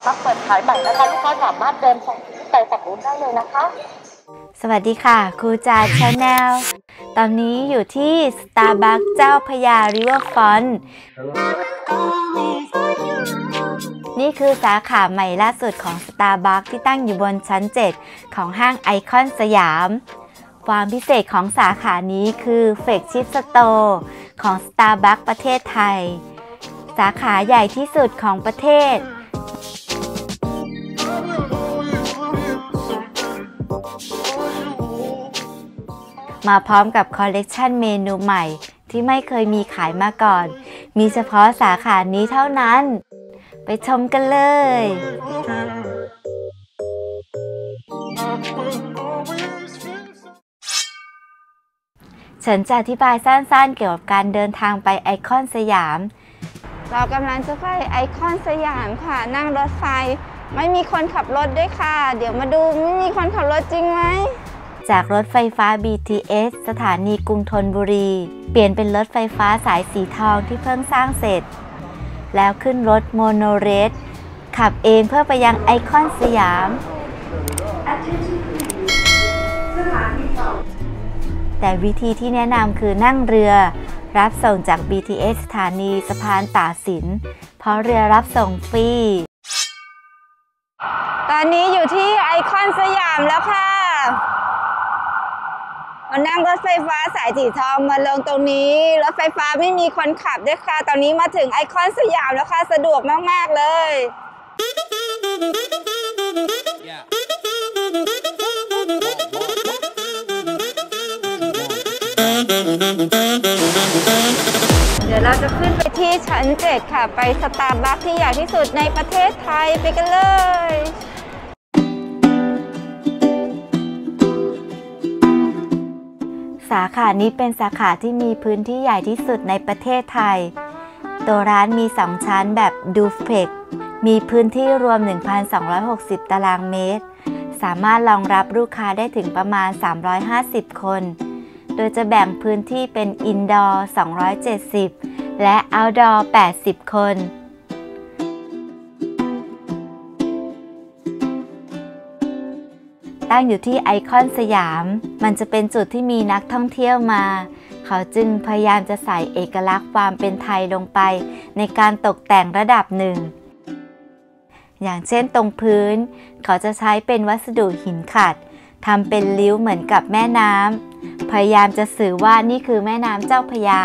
มาเปิดขายใหม่นะคะลูกค้าสามารถเดินไปฝั่งนู้นได้เลยนะคะสวัสดีค่ะครูจาชาแนลตอนนี้อยู่ที่ Starbucks เจ้าพระยา Riverfront นี่คือสาขาใหม่ล่าสุดของ Starbucks ที่ตั้งอยู่บนชั้น 7 ของห้างไอคอนสยามความพิเศษของสาขานี้คือ Flagship Store ของ Starbucks ประเทศไทยสาขาใหญ่ที่สุดของประเทศมาพร้อมกับคอลเลกชันเมนูใหม่ที่ไม่เคยมีขายมาก่อนมีเฉพาะสาขานี้เท่านั้นไปชมกันเลยฉันจะอธิบายสั้นๆเกี่ยวกับการเดินทางไปไอคอนสยามเรากำลังจะไปไอคอนสยามค่ะนั่งรถไฟไม่มีคนขับรถด้วยค่ะเดี๋ยวมาดูไม่มีคนขับรถจริงไหมจากรถไฟฟ้า BTS สถานีกรุงธนบุรีเปลี่ยนเป็นรถไฟฟ้าสายสีทองที่เพิ่งสร้างเสร็จแล้วขึ้นรถโมโนเรลขับเองเพื่อไปยังไอคอนสยามแต่วิธีที่แนะนำคือนั่งเรือรับส่งจาก BTS สถานีสะพานตากสินเพราะเรือรับส่งฟรีตอนนี้อยู่ที่ไอคอนสยามแล้วค่ะมานั่งรถไฟฟ้าสายสีทองมาลงตรงนี้รถไฟฟ้าไม่มีคนขับด้วยค่ะตอนนี้มาถึงไอคอนสยามแล้วค่ะสะดวกมากๆเลยเดี๋ยวเราจะขึ้นไปที่ชั้น 7 ค่ะไปสตาร์บัคที่ใหญ่ที่สุดในประเทศไทยไปกันเลยสาขานี้เป็นสาขาที่มีพื้นที่ใหญ่ที่สุดในประเทศไทยตัวร้านมี2ชั้นแบบดูเพล็กมีพื้นที่รวม 1,260 ตารางเมตรสามารถรองรับลูกค้าได้ถึงประมาณ350คนโดยจะแบ่งพื้นที่เป็นอินดอร์270และเอาท์ดอร์80คนตั้งอยู่ที่ไอคอนสยามมันจะเป็นจุดที่มีนักท่องเที่ยวมาเขาจึงพยายามจะใส่เอกลักษณ์ความเป็นไทยลงไปในการตกแต่งระดับหนึ่งอย่างเช่นตรงพื้นเขาจะใช้เป็นวัสดุหินขัดทำเป็นริ้วเหมือนกับแม่น้ำพยายามจะสื่อว่านี่คือแม่น้ำเจ้าพระยา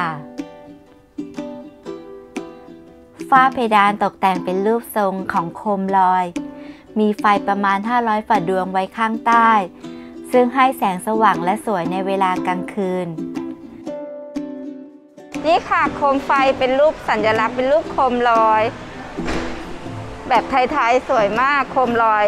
ฝ้าเพดานตกแต่งเป็นรูปทรงของโคมลอยมีไฟประมาณ500ฝักดวงไว้ข้างใต้ซึ่งให้แสงสว่างและสวยในเวลากลางคืนนี่ค่ะโคมไฟเป็นรูปสัญลักษณ์เป็นรูปโคมลอยแบบไทยๆสวยมากโคมลอย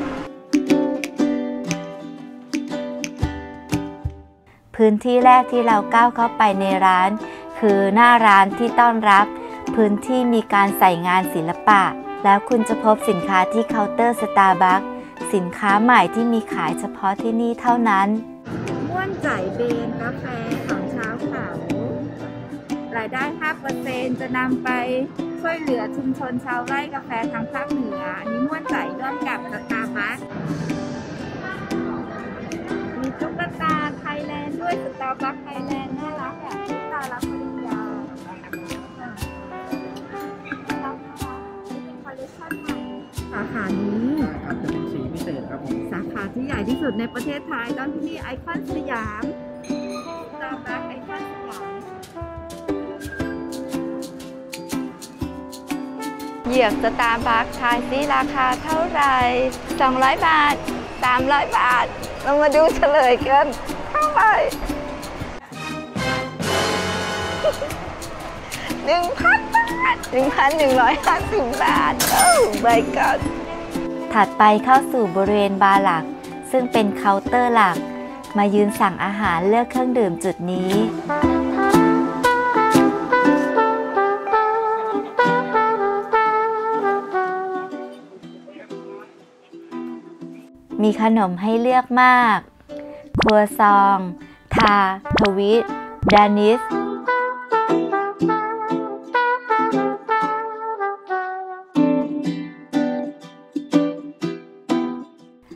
พื้นที่แรกที่เราก้าวเข้าไปในร้านคือหน้าร้านที่ต้อนรับพื้นที่มีการใส่งานศิลปะแล้วคุณจะพบสินค้าที่เคาน์เตอร์ Starbucks สินค้าใหม่ที่มีขายเฉพาะที่นี่เท่านั้นม่วนใจเบนกาแฟของเช้าขาวรายได้ 5% จะนำไปช่วยเหลือชุมชนชาวไร่กาแฟทางภาคเหนืออันนี้ม่วนใจร่วมกับ Starbucks มีตุ๊กตาไทยแลนด์ด้วย Starbucks ไทยแลนด์น่ารักแบบตุ๊กตารับปริญญาสาขานี้อาจจะเป็นสีพิเศษครับผมสาขาที่ใหญ่ที่สุดในประเทศไทยตอนที่ไอคอนสยามStarbucksไอคอนสยามเหยียบStarbucksทายซิราคาเท่าไหร่200 บาท300 บาทเรามาดูเฉลยกันเท่าไหร่1,000 บาท 1,150 บาทโอ้ my god ถัดไปเข้าสู่บริเวณบาร์หลักซึ่งเป็นเคาน์เตอร์หลักมายืนสั่งอาหารเลือกเครื่องดื่มจุดนี้มีขนมให้เลือกมากครัวซองทาทวิตดานิส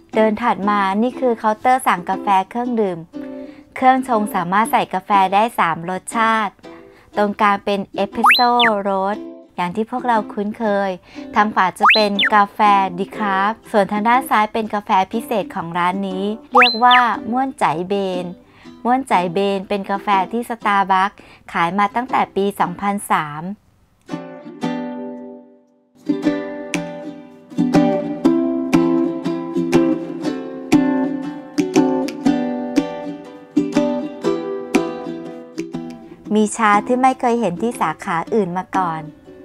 เดินถัดมานี่คือเคาน์เตอร์สั่งกาแฟเครื่องดื่มเครื่องชงสามารถใส่กาแฟได้3รสชาติตรงกลางเป็นเอสเปรสโซ่โรสอย่างที่พวกเราคุ้นเคยทางขวาจะเป็นกาแฟดีคราฟส่วนทางด้านซ้ายเป็นกาแฟพิเศษของร้านนี้เรียกว่าม่วนใจเบนม่วนใจเบนเป็นกาแฟที่สตาร์บัคขายมาตั้งแต่ปี 2003มีชาที่ไม่เคยเห็นที่สาขาอื่นมาก่อน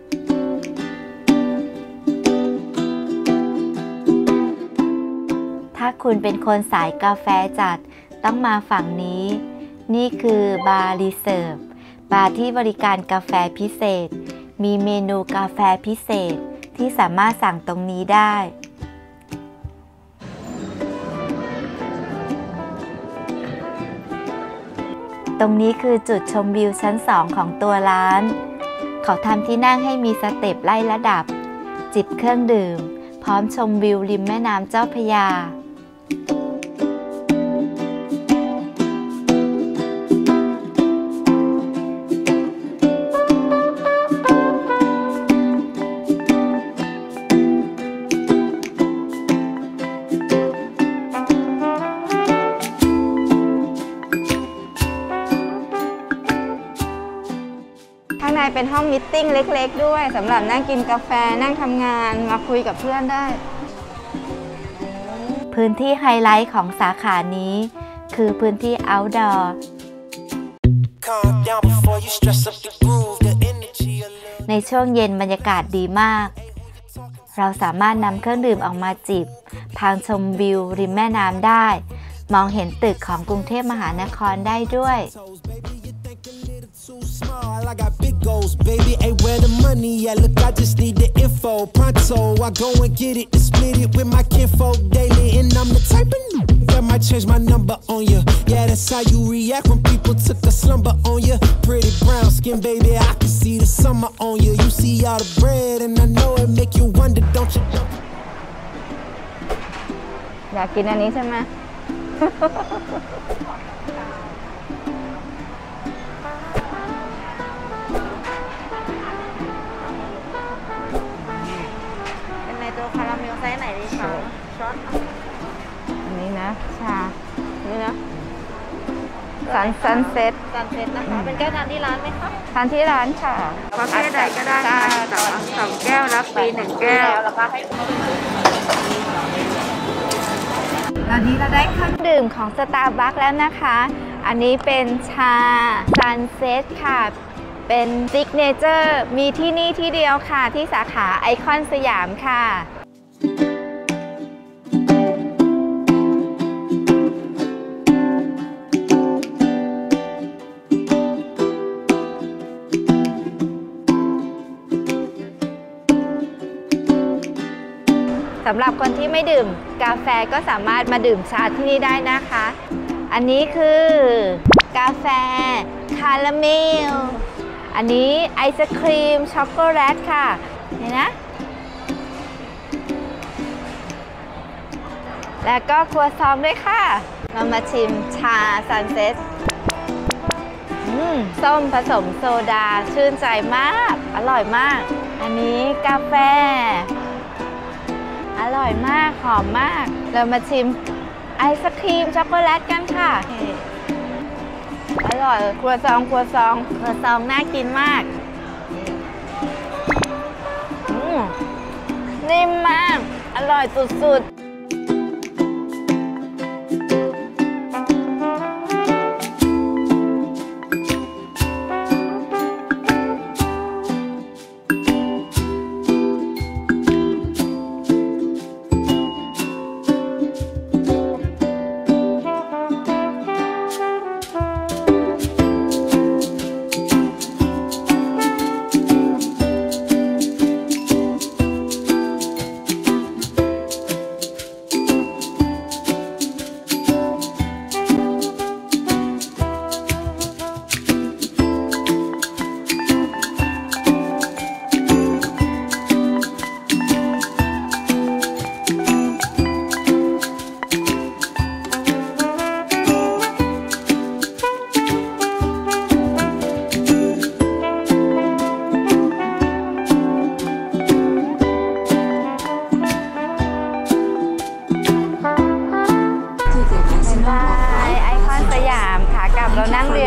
ถ้าคุณเป็นคนสายกาแฟจัดต้องมาฝั่งนี้นี่คือบาร์รีเซิร์ฟบาร์ที่บริการกาแฟพิเศษมีเมนูกาแฟพิเศษที่สามารถสั่งตรงนี้ได้ตรงนี้คือจุดชมวิวชั้น2ของตัวร้านเขาทำที่นั่งให้มีสเต็ปไล่ระดับจิบเครื่องดื่มพร้อมชมวิวริมแม่น้ำเจ้าพระยาข้างในเป็นห้องมีตติ้งเล็กๆด้วยสำหรับนั่งกินกาแฟนั่งทำงานมาคุยกับเพื่อนได้พื้นที่ไฮไลท์ของสาขานี้คือพื้นที่ outdoor ในช่วงเย็นบรรยากาศดีมากเราสามารถนำเครื่องดื่มออกมาจิบทางชมวิวริมแม่น้ำได้มองเห็นตึกของกรุงเทพมหานครได้ด้วย I got big goals, baby. Hey, where the money at? Look, I just need the info. Pronto, I go and get it and split it with my kinfolk daily. And I'm the type of that might change my number on you. Yeah, that's how you react when people took a slumber on you. Pretty brown skin, baby. I can see the summer on you. You see all the bread, and I know it make you wonder, don't you? อยากกินอันนี้ใช่ไหม เป็นในตัวคาราเมลไซส์ไหนดีคะช็อตอันนี้นะชานี่นะซันเซ็ตนะคะ เป็นแก้วทานที่ร้านไหมคะทานที่ร้านค่ะประเภทใดก็ได้ค่ะ2แก้วรับฟรี1แก้วแล้วก็ให้ตอนนี้เราได้เครื่องดื่มของ Starbucks แล้วนะคะ อันนี้เป็นชา Sunset ค่ะ เป็นซิกเนเจอร์มีที่นี่ที่เดียวค่ะที่สาขาไอคอนสยามค่ะสำหรับคนที่ไม่ดื่มกาแฟก็สามารถมาดื่มชาที่นี่ได้นะคะ อันนี้คือกาแฟคาราเมลอันนี้ไอศครีมช็อกโกแลตค่ะเห็นนะ แล้วก็ครัวซองด้วยค่ะเรามาชิมชาซันเซ็ตส้มผสมโซดาชื่นใจมากอร่อยมากอันนี้กาแฟอร่อยมากหอมมากเรามาชิมไอศครีมช็อกโกแลตกันค่ะอร่อยครัวซองน่ากินมากนิ่มมากอร่อยสุดๆ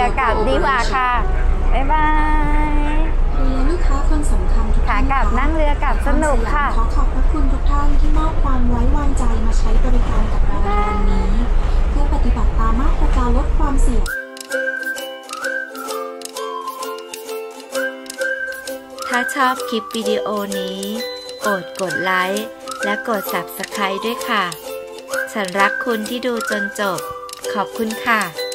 ากลับดีกว่าค่ะบ๊ายบายลูกค้าคนสำคัญทุกท่านขากลับนั่งเรือกลับสนุกค่ะขอขอบพระคุณทุกท่านที่มอบความไว้วางใจมาใช้บริการกับเราในวันนี้เพื่อปฏิบัติตามมาตรการลดความเสี่ยงถ้าชอบคลิปวิดีโอนี้โปรดกดไลค์และกด Subscribe ด้วยค่ะฉันรักคุณที่ดูจนจบขอบคุณค่ะ